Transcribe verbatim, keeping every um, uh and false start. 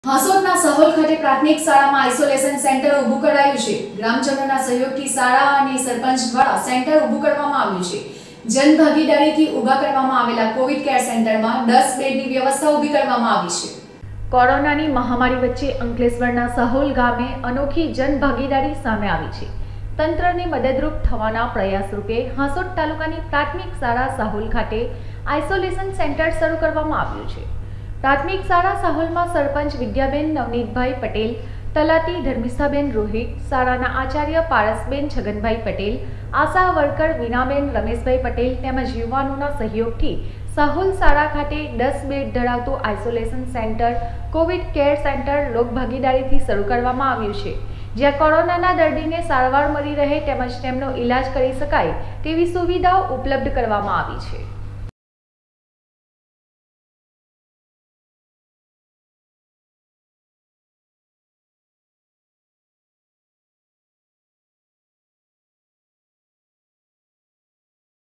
હાસોટના સહોલ ખાતે પ્રાથમિક શાળામાં આઇસોલેશન સેન્ટર ઊભું કરાયું છે। ગ્રામજનોના સહયોગથી શાળા અને સરપંચ દ્વારા સેન્ટર ઊભું કરવામાં આવ્યું છે। જનભાગીદારીથી ઊભા કરવામાં આવેલા કોવિડ કેર સેન્ટરમાં દસ બેડની વ્યવસ્થા ઊભી કરવામાં આવી છે। કોરોનાની મહામારી વચ્ચે અંકલેશ્વરના સહોલ ગામે અનોખી જનભાગીદારી સામે આવી છે। તંત્રને મદદરૂપ થવાના પ્રયાસ રૂપે હાસોટ તાલુકાની પ્રાથમિક શાળા સહોલ ખાતે આઇસોલેશન સેન્ટર શરૂ કરવામાં આવ્યું છે। પ્રાથમિક શાળા સહોલમાં સરપંચ વિદ્યાબેન નવનીતભાઈ પટેલ, તલાટી ધર્મિષ્ઠાબેન રોહિત, શાળાના આચાર્ય પારસબેન છગનભાઈ પટેલ, આશા વર્કર વિનાબેન રમેશભાઈ પટેલ તેમજ યુવાનોના સહયોગથી સહોલ શાળા ખાતે દસ બેડ ધરાવતું isolation centre covid care centre લોકભાગીદારીથી શરૂ કરવામાં આવ્યું છે, જ્યાં કોરોનાના દર્દીને સારવાર મળી રહે તેમજ તેમનો ઈલાજ કરી શકાય તેવી સુવિધાઓ ઉપલબ્ધ કરવામાં આવી છે।